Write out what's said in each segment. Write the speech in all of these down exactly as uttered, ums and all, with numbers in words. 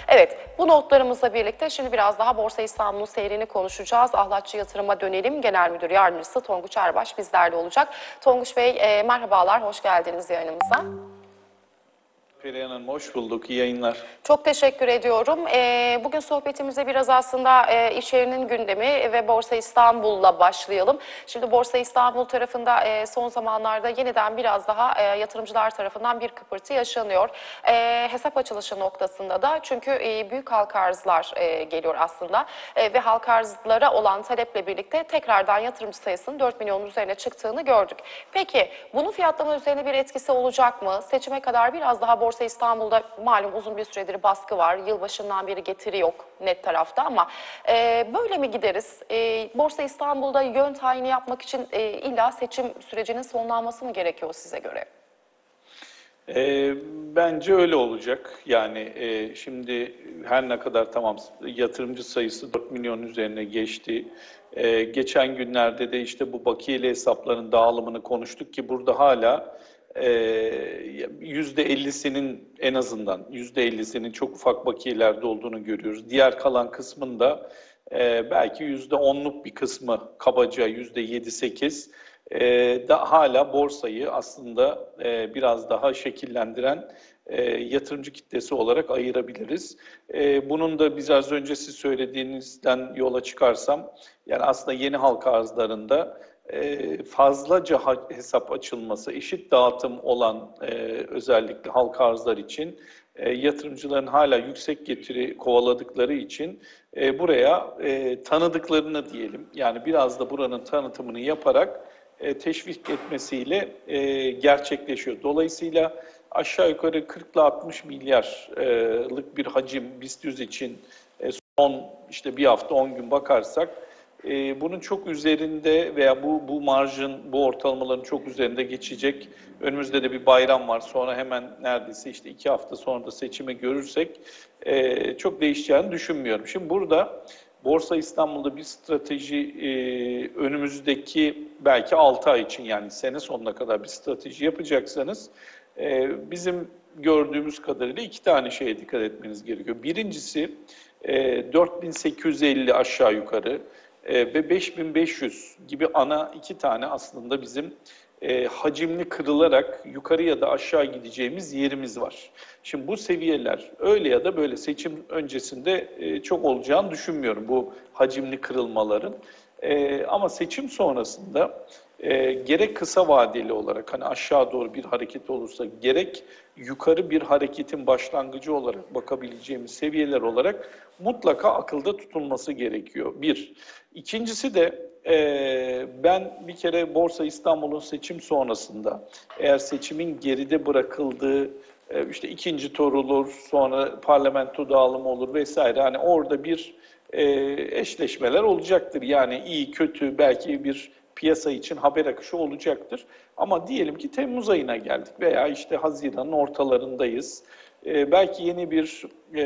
Evet, bu notlarımızla birlikte şimdi biraz daha Borsa İstanbul'un seyrini konuşacağız. Ahlatçı Yatırım'a dönelim. Genel Müdür Yardımcısı Tonguç Erbaş bizlerle olacak. Tonguç Bey e, merhabalar, hoş geldiniz yayınımıza. Perihan Hanım, hoş bulduk. İyi yayınlar. Çok teşekkür ediyorum. E, bugün sohbetimize biraz aslında e, içerinin gündemi ve Borsa İstanbul'la başlayalım. Şimdi Borsa İstanbul tarafında e, son zamanlarda yeniden biraz daha e, yatırımcılar tarafından bir kıpırtı yaşanıyor. E, hesap açılışı noktasında da çünkü e, büyük halka arzlar e, geliyor aslında e, ve halka arzlara olan taleple birlikte tekrardan yatırımcı sayısının dört milyonun üzerine çıktığını gördük. Peki bunun fiyatlama üzerine bir etkisi olacak mı? Seçime kadar biraz daha Borsa İstanbul'da malum uzun bir süredir baskı var. Yılbaşından beri getiri yok net tarafta ama e, böyle mi gideriz? E, Borsa İstanbul'da yön tayini yapmak için e, illa seçim sürecinin sonlanması mı gerekiyor size göre? E, bence öyle olacak. Yani e, şimdi her ne kadar tamam yatırımcı sayısı dört milyonun üzerine geçti. E, geçen günlerde de işte bu bakiyeli hesapların dağılımını konuştuk ki burada hala yüzde ellisinin en azından yüzde ellisinin çok ufak bakiyelerde olduğunu görüyoruz. Diğer kalan kısmında e, belki yüzde onluk bir kısmı kabaca yüzde yedi sekiz e, da hala borsayı aslında e, biraz daha şekillendiren e, yatırımcı kitlesi olarak ayırabiliriz. E, bunun da biz az önce siz söylediğinizden yola çıkarsam yani aslında yeni halka arzlarında fazlaca hesap açılması, eşit dağıtım olan e, özellikle halka arzlar için e, yatırımcıların hala yüksek getiri kovaladıkları için e, buraya e, tanıdıklarını diyelim, yani biraz da buranın tanıtımını yaparak e, teşvik etmesiyle e, gerçekleşiyor. Dolayısıyla aşağı yukarı kırk ile altmış milyarlık bir hacim BIST yüz için e, son işte bir hafta on gün bakarsak Ee, bunun çok üzerinde veya bu bu marjın, bu ortalamaların çok üzerinde geçecek. Önümüzde de bir bayram var. Sonra hemen neredeyse işte iki hafta sonra da seçimi görürsek e, çok değişeceğini düşünmüyorum. Şimdi burada Borsa İstanbul'da bir strateji e, önümüzdeki belki altı ay için, yani sene sonuna kadar bir strateji yapacaksanız e, bizim gördüğümüz kadarıyla iki tane şeye dikkat etmeniz gerekiyor. Birincisi e, dört bin sekiz yüz elli aşağı yukarı ve beş bin beş yüz gibi ana iki tane aslında bizim e, hacimli kırılarak yukarı ya da aşağı gideceğimiz yerimiz var. Şimdi bu seviyeler öyle ya da böyle seçim öncesinde e, çok olacağını düşünmüyorum bu hacimli kırılmaların. E, ama seçim sonrasında e, gerek kısa vadeli olarak hani aşağı doğru bir hareket olursa gerek yukarı bir hareketin başlangıcı olarak bakabileceğimiz seviyeler olarak mutlaka akılda tutulması gerekiyor. Bir. İkincisi de e, ben bir kere Borsa İstanbul'un seçim sonrasında eğer seçimin geride bırakıldığı e, işte ikinci tur olur, sonra parlamento dağılımı olur vesaire, hani orada bir e, eşleşmeler olacaktır. Yani iyi kötü belki bir piyasa için haber akışı olacaktır. Ama diyelim ki Temmuz ayına geldik veya işte Haziran'ın ortalarındayız. Ee, belki yeni bir e,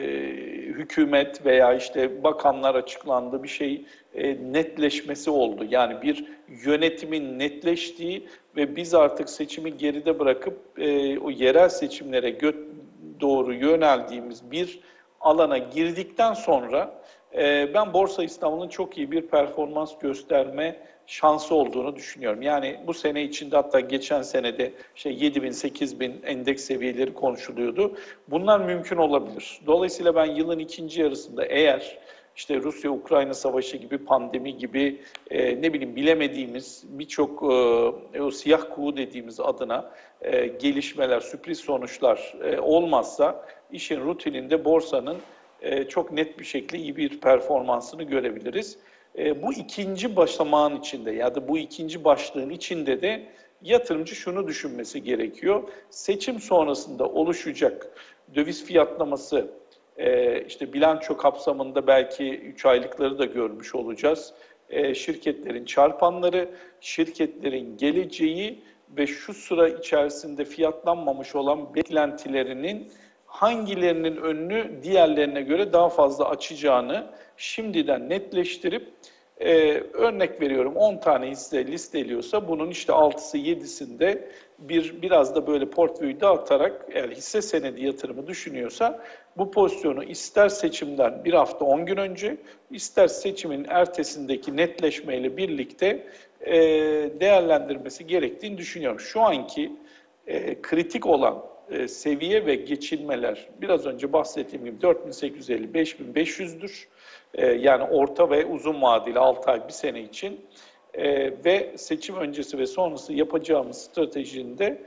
hükümet veya işte bakanlar açıklandı, bir şey e, netleşmesi oldu. Yani bir yönetimin netleştiği ve biz artık seçimi geride bırakıp e, o yerel seçimlere gö- doğru yöneldiğimiz bir alana girdikten sonra e, ben Borsa İstanbul'un çok iyi bir performans gösterme şansı olduğunu düşünüyorum. Yani bu sene içinde, hatta geçen senede şey yedi bin sekiz bin endeks seviyeleri konuşuluyordu. Bunlar mümkün olabilir. Dolayısıyla ben yılın ikinci yarısında eğer işte Rusya-Ukrayna savaşı gibi, pandemi gibi e, ne bileyim bilemediğimiz birçok e, o siyah kuğu dediğimiz adına e, gelişmeler, sürpriz sonuçlar e, olmazsa işin rutininde borsanın e, çok net bir şekilde iyi bir performansını görebiliriz. E, bu ikinci basamağın içinde ya da bu ikinci başlığın içinde de yatırımcı şunu düşünmesi gerekiyor. Seçim sonrasında oluşacak döviz fiyatlaması, e, işte bilanço kapsamında belki üç aylıkları da görmüş olacağız. E, şirketlerin çarpanları, şirketlerin geleceği ve şu sıra içerisinde fiyatlanmamış olan beklentilerinin hangilerinin önünü diğerlerine göre daha fazla açacağını şimdiden netleştirip Ee, örnek veriyorum on tane hisse listeliyorsa bunun işte altısı yedisinde bir biraz da böyle portföyü dağıtarak eğer hisse senedi yatırımı düşünüyorsa bu pozisyonu ister seçimden bir hafta on gün önce ister seçimin ertesindeki netleşmeyle birlikte e, değerlendirmesi gerektiğini düşünüyorum. Şu anki e, kritik olan e, seviye ve geçilmeler biraz önce bahsettiğim gibi dört bin sekiz yüz elli beş bin beş yüzdür. E, yani orta ve uzun vadeli altı ay bir sene için e, ve seçim öncesi ve sonrası yapacağımız stratejinin de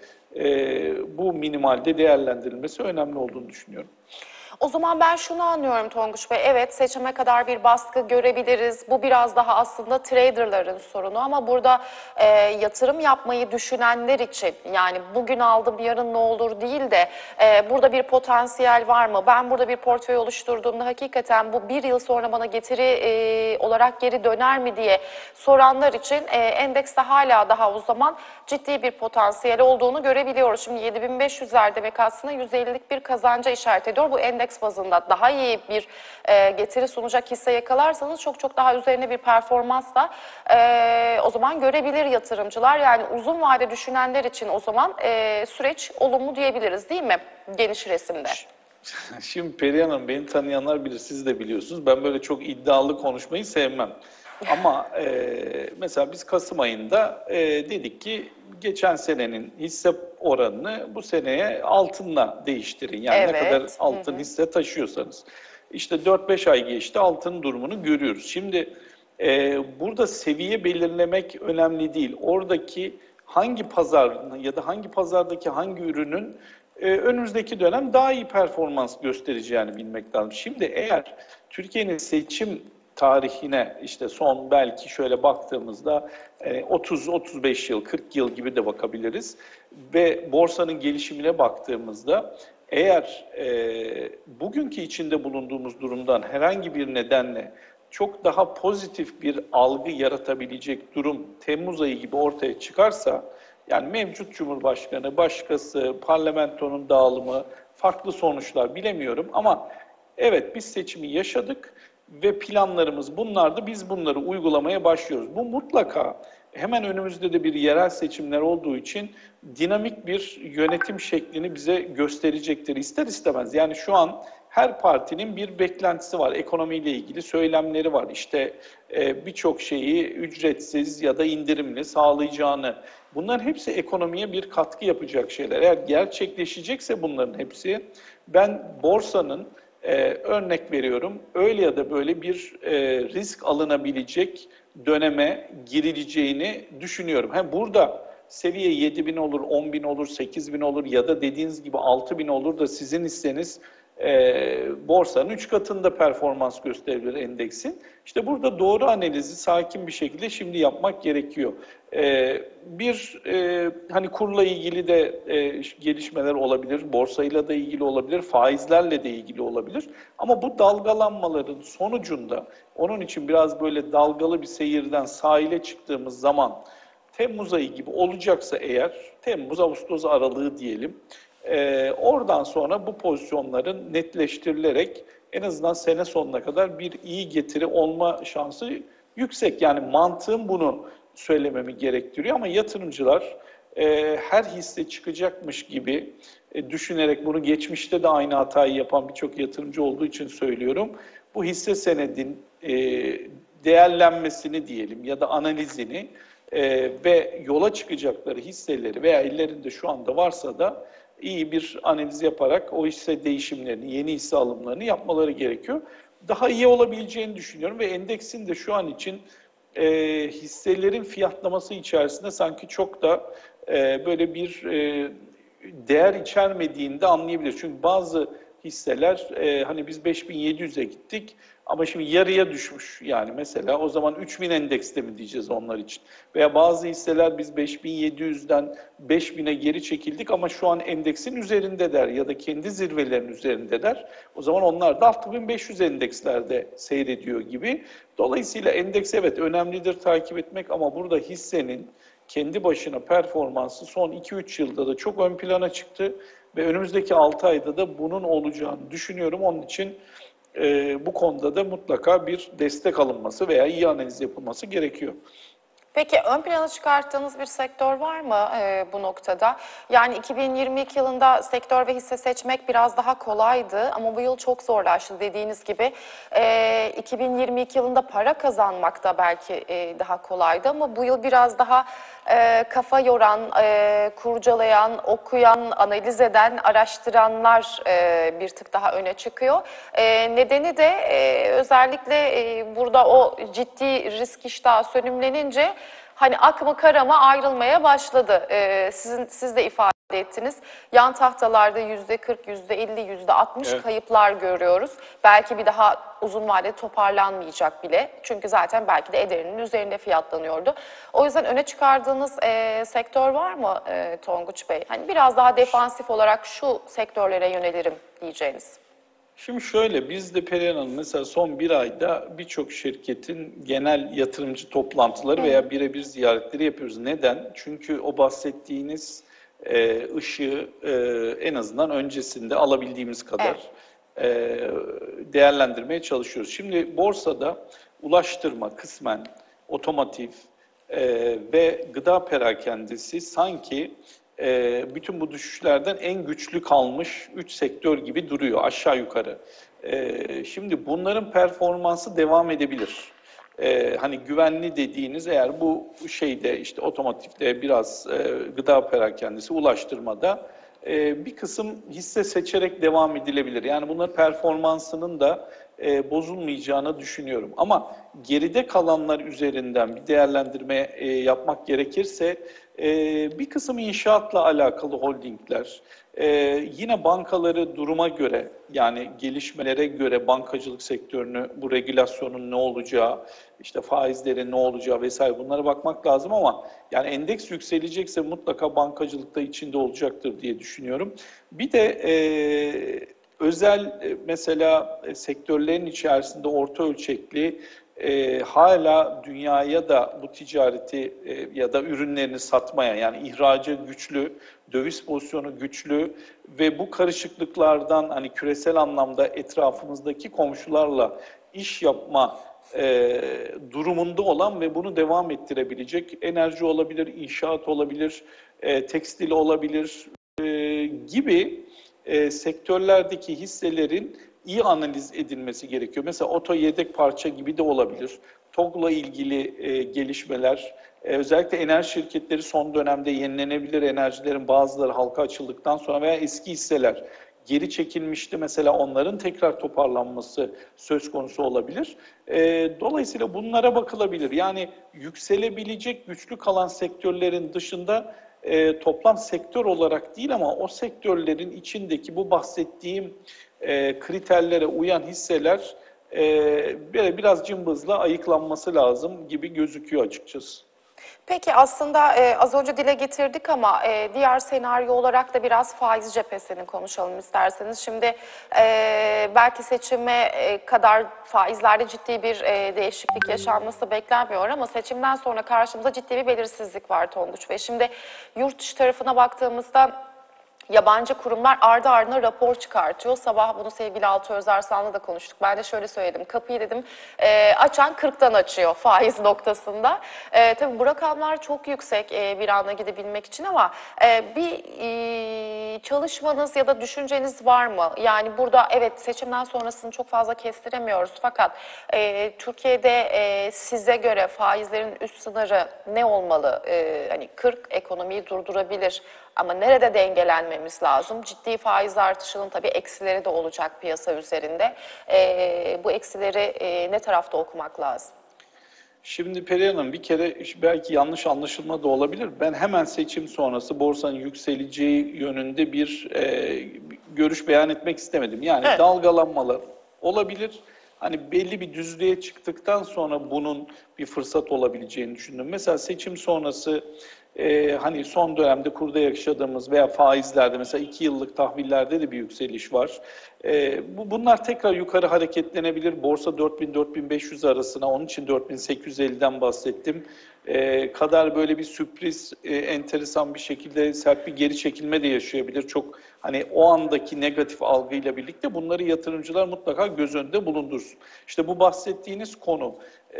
e, bu minimalde değerlendirilmesi önemli olduğunu düşünüyorum. O zaman ben şunu anlıyorum Tonguç Bey. Evet, seçime kadar bir baskı görebiliriz. Bu biraz daha aslında traderların sorunu ama burada e, yatırım yapmayı düşünenler için yani bugün aldım yarın ne olur değil de e, burada bir potansiyel var mı? Ben burada bir portföy oluşturduğumda hakikaten bu bir yıl sonra bana getiri e, olarak geri döner mi diye soranlar için e, endekste hala daha o zaman ciddi bir potansiyel olduğunu görebiliyoruz. Şimdi yedi bin beş yüzler demek aslında yüz ellilik bir kazanca işaret ediyor. Bu endeks bazında daha iyi bir e, getiri sunacak hisse yakalarsanız çok çok daha üzerine bir performansla e, o zaman görebilir yatırımcılar. Yani uzun vade düşünenler için o zaman e, süreç olumlu diyebiliriz değil mi geniş resimde? Şimdi Perihan Hanım beni tanıyanlar bilir, siz de biliyorsunuz. Ben böyle çok iddialı konuşmayı sevmem. Ama e, mesela biz Kasım ayında e, dedik ki geçen senenin hisse oranını bu seneye altınla değiştirin. Yani Evet. ne kadar altın hisse taşıyorsanız. İşte dört beş ay geçti, altının durumunu görüyoruz. Şimdi e, burada seviye belirlemek önemli değil. Oradaki hangi pazar ya da hangi pazardaki hangi ürünün e, önümüzdeki dönem daha iyi performans göstereceğini bilmek lazım. Şimdi eğer Türkiye'nin seçim tarihine işte son belki şöyle baktığımızda otuz otuz beş yıl, kırk yıl gibi de bakabiliriz. Ve borsanın gelişimine baktığımızda eğer e, bugünkü içinde bulunduğumuz durumdan herhangi bir nedenle çok daha pozitif bir algı yaratabilecek durum Temmuz ayı gibi ortaya çıkarsa, yani mevcut Cumhurbaşkanı, başkası, parlamentonun dağılımı, farklı sonuçlar bilemiyorum ama evet biz seçimi yaşadık ve planlarımız bunlardı. Biz bunları uygulamaya başlıyoruz. Bu mutlaka hemen önümüzde de bir yerel seçimler olduğu için dinamik bir yönetim şeklini bize gösterecektir ister istemez. Yani şu an her partinin bir beklentisi var. Ekonomiyle ilgili söylemleri var. İşte e, birçok şeyi ücretsiz ya da indirimli sağlayacağını. Bunların hepsi ekonomiye bir katkı yapacak şeyler. Eğer gerçekleşecekse bunların hepsi, ben borsanın Ee, örnek veriyorum, öyle ya da böyle bir e, risk alınabilecek döneme girileceğini düşünüyorum. Hem burada seviye yedi bin olur, on bin olur, sekiz bin olur ya da dediğiniz gibi altı bin olur da sizin hisseniz e, borsanın üç katında performans gösterebilir endeksin. İşte burada doğru analizi sakin bir şekilde şimdi yapmak gerekiyor. E, bir e, hani kurla ilgili de e, gelişmeler olabilir, borsayla da ilgili olabilir, faizlerle de ilgili olabilir. Ama bu dalgalanmaların sonucunda onun için biraz böyle dalgalı bir seyirden sahile çıktığımız zaman Temmuz ayı gibi olacaksa eğer, Temmuz-Ağustos aralığı diyelim, Ee, oradan sonra bu pozisyonların netleştirilerek en azından sene sonuna kadar bir iyi getiri olma şansı yüksek. Yani mantığım bunu söylememi gerektiriyor ama yatırımcılar e, her hisse çıkacakmış gibi e, düşünerek, bunu geçmişte de aynı hatayı yapan birçok yatırımcı olduğu için söylüyorum. Bu hisse senedin e, değerlenmesini diyelim ya da analizini e, ve yola çıkacakları hisseleri veya ellerinde şu anda varsa da iyi bir analiz yaparak o hisse değişimlerini, yeni hisse alımlarını yapmaları gerekiyor. Daha iyi olabileceğini düşünüyorum ve endeksin de şu an için e, hisselerin fiyatlaması içerisinde sanki çok da e, böyle bir e, değer içermediğini de anlayabiliriz. Çünkü bazı hisseler e, hani biz beş bin yedi yüze gittik ama şimdi yarıya düşmüş. Yani mesela o zaman üç bin endekste mi diyeceğiz onlar için? Veya bazı hisseler biz beş bin yedi yüzden beş bine geri çekildik ama şu an endeksin üzerindeler ya da kendi zirvelerin üzerindeler. O zaman onlar da altı bin beş yüz endekslerde seyrediyor gibi. Dolayısıyla endeks evet önemlidir takip etmek ama burada hissenin kendi başına performansı son iki üç yılda da çok ön plana çıktı ve önümüzdeki altı ayda da bunun olacağını düşünüyorum. Onun için E, bu konuda da mutlaka bir destek alınması veya iyi analiz yapılması gerekiyor. Peki ön plana çıkarttığınız bir sektör var mı e, bu noktada? Yani iki bin yirmi iki yılında sektör ve hisse seçmek biraz daha kolaydı ama bu yıl çok zorlaştı dediğiniz gibi. E, iki bin yirmi iki yılında para kazanmak da belki e, daha kolaydı ama bu yıl biraz daha e, kafa yoran, e, kurcalayan, okuyan, analiz eden, araştıranlar e, bir tık daha öne çıkıyor. E, nedeni de e, özellikle e, burada o ciddi risk iştahı sönümlenince hani ak mı kara mı ayrılmaya başladı. Ee, sizin siz de ifade ettiniz. Yan tahtalarda yüzde kırk, yüzde elli, yüzde altmış Evet. kayıplar görüyoruz. Belki bir daha uzun vadede toparlanmayacak bile. Çünkü zaten belki de ederinin üzerinde fiyatlanıyordu. O yüzden öne çıkardığınız e, sektör var mı e, Tonguç Bey? Hani biraz daha defansif olarak şu sektörlere yönelirim diyeceğiniz. Şimdi şöyle, biz de Perihan Hanım mesela son bir ayda birçok şirketin genel yatırımcı toplantıları veya birebir ziyaretleri yapıyoruz. Neden? Çünkü o bahsettiğiniz e, ışığı e, en azından öncesinde alabildiğimiz kadar e, değerlendirmeye çalışıyoruz. Şimdi borsada ulaştırma kısmen, otomotiv e, ve gıda perakendesi sanki e, bütün bu düşüşlerden en güçlü kalmış üç sektör gibi duruyor aşağı yukarı. E, şimdi bunların performansı devam edebilir. E, hani güvenli dediğiniz eğer bu şeyde işte otomotivde biraz e, gıda perakendesi ulaştırmada e, bir kısım hisse seçerek devam edilebilir. Yani bunların performansının da e, bozulmayacağını düşünüyorum. Ama geride kalanlar üzerinden bir değerlendirme e, yapmak gerekirse e, bir kısım inşaatla alakalı holdingler, e, yine bankaları duruma göre yani gelişmelere göre bankacılık sektörünü, bu regülasyonun ne olacağı, işte faizlerin ne olacağı vesaire bunlara bakmak lazım ama yani endeks yükselecekse mutlaka bankacılıkta içinde olacaktır diye düşünüyorum. Bir de e, özel e, mesela e, sektörlerin içerisinde orta ölçekli e, hala dünyaya da bu ticareti e, ya da ürünlerini satmaya yani ihracı güçlü, döviz pozisyonu güçlü ve bu karışıklıklardan hani küresel anlamda etrafımızdaki komşularla iş yapma e, durumunda olan ve bunu devam ettirebilecek enerji olabilir, inşaat olabilir, e, tekstil olabilir e, gibi e, sektörlerdeki hisselerin iyi analiz edilmesi gerekiyor. Mesela oto yedek parça gibi de olabilir. TOG'la ilgili e, gelişmeler, e, özellikle enerji şirketleri son dönemde yenilenebilir enerjilerin bazıları halka açıldıktan sonra veya eski hisseler geri çekilmişti. Mesela onların tekrar toparlanması söz konusu olabilir. E, dolayısıyla bunlara bakılabilir. Yani yükselebilecek güçlü kalan sektörlerin dışında e, toplam sektör olarak değil ama o sektörlerin içindeki bu bahsettiğim e, kriterlere uyan hisseler e, böyle biraz cımbızla ayıklanması lazım gibi gözüküyor açıkçası. Peki aslında e, az önce dile getirdik ama e, diğer senaryo olarak da biraz faiz cephesini konuşalım isterseniz. Şimdi e, belki seçime e, kadar faizlerde ciddi bir e, değişiklik yaşanması beklenmiyor ama seçimden sonra karşımıza ciddi bir belirsizlik var Tonguç Bey. Şimdi yurt dışı tarafına baktığımızda yabancı kurumlar ardı ardına rapor çıkartıyor. Sabah bunu sevgili Altı Özarsan'la da konuştuk. Ben de şöyle söyledim. Kapıyı dedim e, açan kırktan açıyor faiz noktasında. E, tabii bu rakamlar çok yüksek e, bir anda gidebilmek için ama e, bir e, çalışmanız ya da düşünceniz var mı? Yani burada evet seçimden sonrasını çok fazla kestiremiyoruz. Fakat e, Türkiye'de e, size göre faizlerin üst sınırı ne olmalı? E, hani kırk ekonomiyi durdurabilir. Ama nerede dengelenmemiz lazım? Ciddi faiz artışının tabii eksileri de olacak piyasa üzerinde. Ee, bu eksileri e, ne tarafta okumak lazım? Şimdi Perihan Hanım bir kere belki yanlış anlaşılma da olabilir. Ben hemen seçim sonrası borsanın yükseleceği yönünde bir e, görüş beyan etmek istemedim. Yani Evet. dalgalanmalar olabilir. Hani belli bir düzlüğe çıktıktan sonra bunun bir fırsat olabileceğini düşündüm. Mesela seçim sonrası e, hani son dönemde kurda yaşadığımız veya faizlerde mesela iki yıllık tahvillerde de bir yükseliş var. E, bu bunlar tekrar yukarı hareketlenebilir. Borsa dört bin dört bin beş yüz arasına, onun için dört bin sekiz yüz elliden bahsettim. e, kadar böyle bir sürpriz, e, enteresan bir şekilde sert bir geri çekilme de yaşayabilir. Çok hani o andaki negatif algıyla birlikte bunları yatırımcılar mutlaka göz önünde bulundursun. İşte bu bahsettiğiniz konu,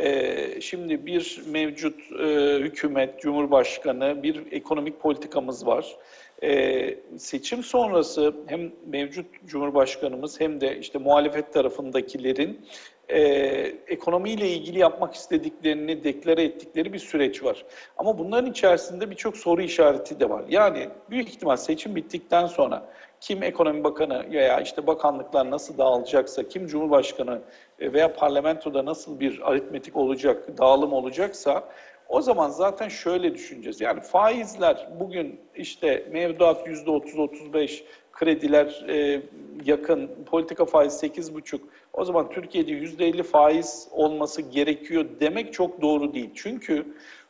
e, şimdi bir mevcut e, hükümet, cumhurbaşkanı, bir ekonomik politikamız var. Ee, seçim sonrası hem mevcut Cumhurbaşkanımız hem de işte muhalefet tarafındakilerin e, ekonomiyle ilgili yapmak istediklerini deklare ettikleri bir süreç var. Ama bunların içerisinde birçok soru işareti de var. Yani büyük ihtimal seçim bittikten sonra kim ekonomi bakanı veya işte bakanlıklar nasıl dağılacaksa, kim cumhurbaşkanı veya parlamentoda nasıl bir aritmetik olacak, dağılım olacaksa o zaman zaten şöyle düşüneceğiz. Yani faizler bugün işte mevduat yüzde otuz otuz beş, krediler e, yakın, politika faizi sekiz buçuk. O zaman Türkiye'de yüzde elli faiz olması gerekiyor demek çok doğru değil. Çünkü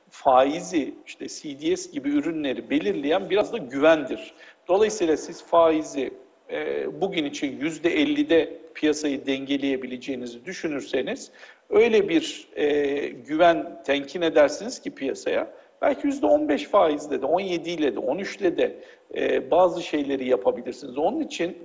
faizi, işte C D S gibi ürünleri belirleyen biraz da güvendir. Dolayısıyla siz faizi e, bugün için yüzde ellide piyasayı dengeleyebileceğinizi düşünürseniz öyle bir e, güven tenkin edersiniz ki piyasaya. Belki yüzde on beş faizle de, on yedi ile de, on üç ile de e, bazı şeyleri yapabilirsiniz. Onun için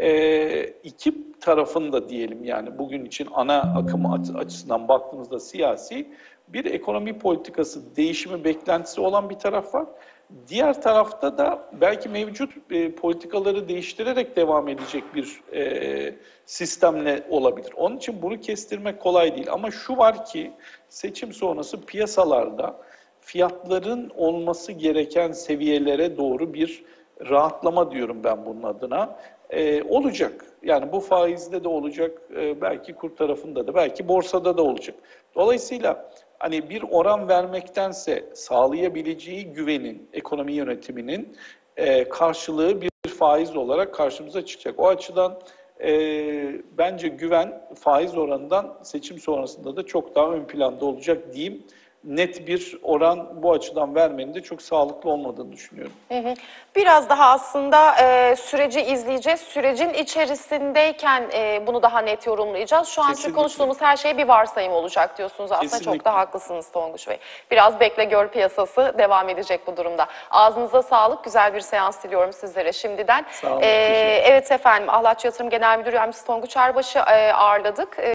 e, iki tarafın da diyelim yani bugün için ana akım açısından baktığımızda siyasi bir ekonomi politikası değişimi beklentisi olan bir taraf var. Diğer tarafta da belki mevcut e, politikaları değiştirerek devam edecek bir e, sistemle olabilir. Onun için bunu kestirmek kolay değil. Ama şu var ki seçim sonrası piyasalarda fiyatların olması gereken seviyelere doğru bir rahatlama diyorum ben bunun adına. E, olacak. Yani bu faizde de olacak, e, belki kur tarafında da, belki borsada da olacak. Dolayısıyla hani bir oran vermektense sağlayabileceği güvenin, ekonomi yönetiminin e, karşılığı bir faiz olarak karşımıza çıkacak. O açıdan e, bence güven faiz oranından seçim sonrasında da çok daha ön planda olacak diyeyim. Net bir oran bu açıdan vermenin de çok sağlıklı olmadığını düşünüyorum. Hı hı. Biraz daha aslında e, süreci izleyeceğiz. Sürecin içerisindeyken e, bunu daha net yorumlayacağız. Şu an çünkü Kesinlikle. konuştuğumuz her şey bir varsayım olacak diyorsunuz. Aslında Kesinlikle. çok da haklısınız Tonguç Bey. Biraz bekle gör piyasası devam edecek bu durumda. Ağzınıza sağlık. Güzel bir seans diliyorum sizlere şimdiden. Sağ olun. E, evet efendim, Ahlatçı Yatırım Genel Müdür Yardımcısı Tonguç Erbaş'ı e, ağırladık. E,